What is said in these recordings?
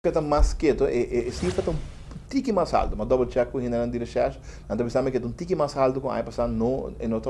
Kata mais quieto, cifra tá tiki mais alto, mas double check com ainda de research, então pensamos que um tiki mais alto com a passar não nota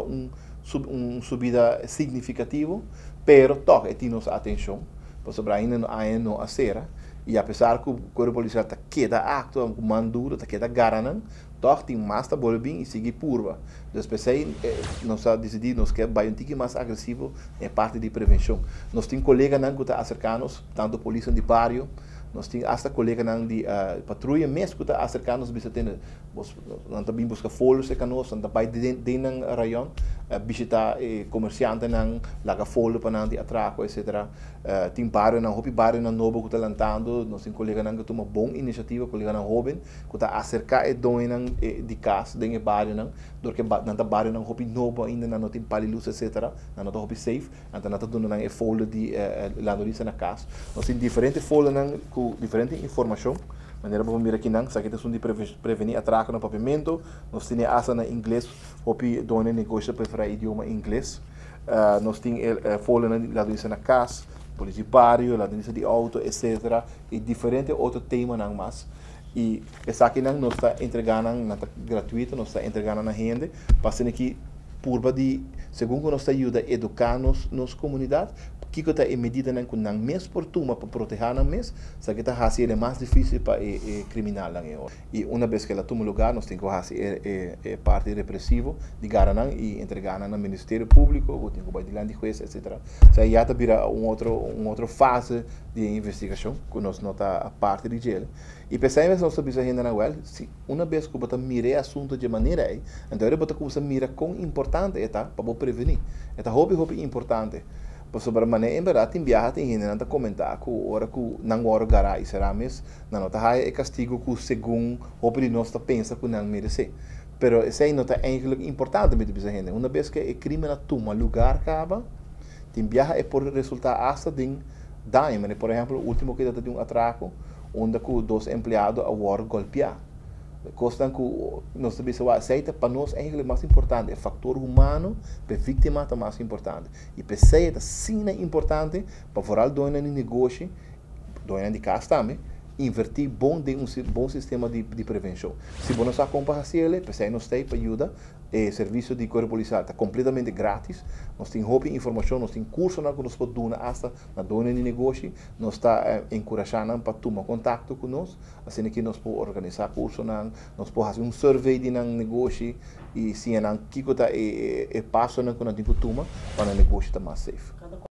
subida significativo, pero toca tem nossa atenção, por sobre ainda não a cera, e apesar que o corpo policial tá queda acto, com mandura, tá queda garanan, toch tem mais tá bem e seguir curva. Depois aí nós decidimos nós quer vai um tiki mais agressivo é parte de prevenção. Nós tem colega não que tá acercanos, tanto polícia de barrio. Nós temos hasta colega de patrulha mesmo que está acercando-nos bisa tem nós também busca folhos que nós anda vai de nang rayon visita comerciante nang laga folho para nang de atraco etc. Tem barrio nang hopi barrio nang novo que está lantando nós tem colega nang que toma bom iniciativa colega nang jovem que está acercar e doin nang de casa dentro barrio nang porque nang barrio nang hopi novo ainda não tem palilus etc. Nang hopi safe então nang dando nang folho de landoriza na casa nós tem diferentes folhos nang com diferente informação, maneira para mirar aqui não, sabe que é de prevenir atraco no pavimento, nós temos asa na inglês, hopi dona negócio para idioma inglês, nós temos folha lá dentro na casa, polícia barrio, lá dentro de auto, etc. E diferente outro tema não mais. E essa aqui não está entregando gratuito, nós está entregando na rede, passando aqui por de segundo nós está ajuda a educar nos comunidade que está em medida que não mês por turma para proteger não mês, sabe que está fazendo mais difícil para criminal lá e uma vez que ela toma lugar nós temos que fazer parte repressivo de garantir e entregar no Ministério Público ou tem que vai de juiz etc. So já está vira outra fase de investigação que nós não está a parte de gel e pensamos nós estamos ainda na well se uma vez que você mira assunto de maneira aí então você começa mira com importante é tá para prevenir é tá hobby importante. Por sobre a maneira, em verdade, tem viagem, tem gente que comentar que a hora que não hora garai será mesmo, não nota é castigo que segundo o que nós pensa que não merece. Pero isso aí não é eigenlijk importante para essa gente. Uma vez que o crime na toma lugar acaba, tem viagem é por resultar hasta de dano. Por exemplo, o último que de um atraco, onde dois empregados a hora golpear. Costa que nós devemos aceitar para nós é mais importante, o fator humano para a vítima é mais importante e para você é sim importante para forar doina no negócio, doina de casa também, invertir bom de bom sistema de prevenção. Se você não sabe como fazer ele, você não tem para ajuda, o serviço de corpo policial está completamente grátis. Nós temos roupa informação, nós temos curso que nós podemos dar hasta na dona de negócio, nós está encorajando para tomar contato conosco, assim que nós podemos organizar curso, nós podemos fazer survey de negócio e se não que está passo que nós temos que tomar para o negócio estar mais safe.